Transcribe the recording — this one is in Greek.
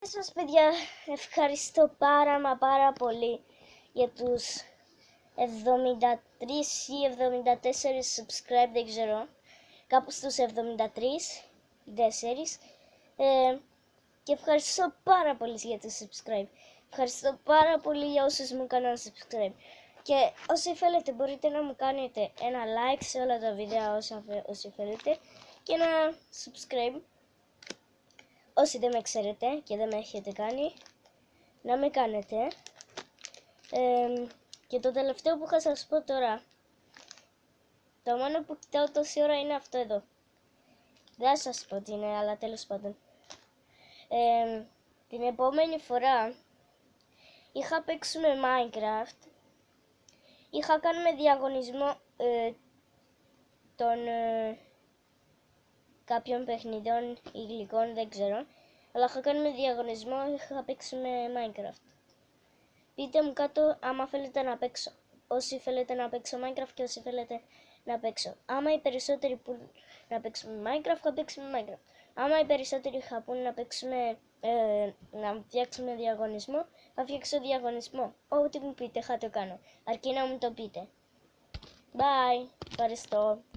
Σας παιδιά, ευχαριστώ πάρα πολύ για τους 73 ή 74 subscribe, δεν ξέρω, κάπου στους 73 ή 4, και ευχαριστώ πάρα πολύ για τους subscribe. Ευχαριστώ πάρα πολύ για όσους μου κάναν subscribe. Και όσοι θέλετε μπορείτε να μου κάνετε ένα like σε όλα τα βίντεο όσοι θέλετε και ένα subscribe. Όσοι δεν με ξέρετε και δεν με έχετε κάνει, να με κάνετε. Και το τελευταίο που είχα σας πω τώρα, το μόνο που κοιτάω τόση ώρα είναι αυτό εδώ. Δεν θα σας πω τι είναι, αλλά τέλος πάντων. Την επόμενη φορά είχα παίξει με Minecraft. Είχα κάνει με διαγωνισμό των κάποιων παιχνιδιών ή γλυκών, δεν ξέρω. Αλλά είχα κάνει με διαγωνισμό, είχα παίξει με Minecraft. Πείτε μου κάτω άμα θέλετε να παίξω. Όσοι θέλετε να παίξω Minecraft και όσοι θέλετε να παίξω. Άμα οι περισσότεροι που να παίξουμε Minecraft, θα παίξουμε Minecraft. Άμα οι περισσότεροι θα πούνε να παίξουμε, να φτιάξουμε διαγωνισμό, θα φτιάξω διαγωνισμό. Ό,τι μου πείτε θα το κάνω. Αρκεί να μου το πείτε. Bye. Ευχαριστώ.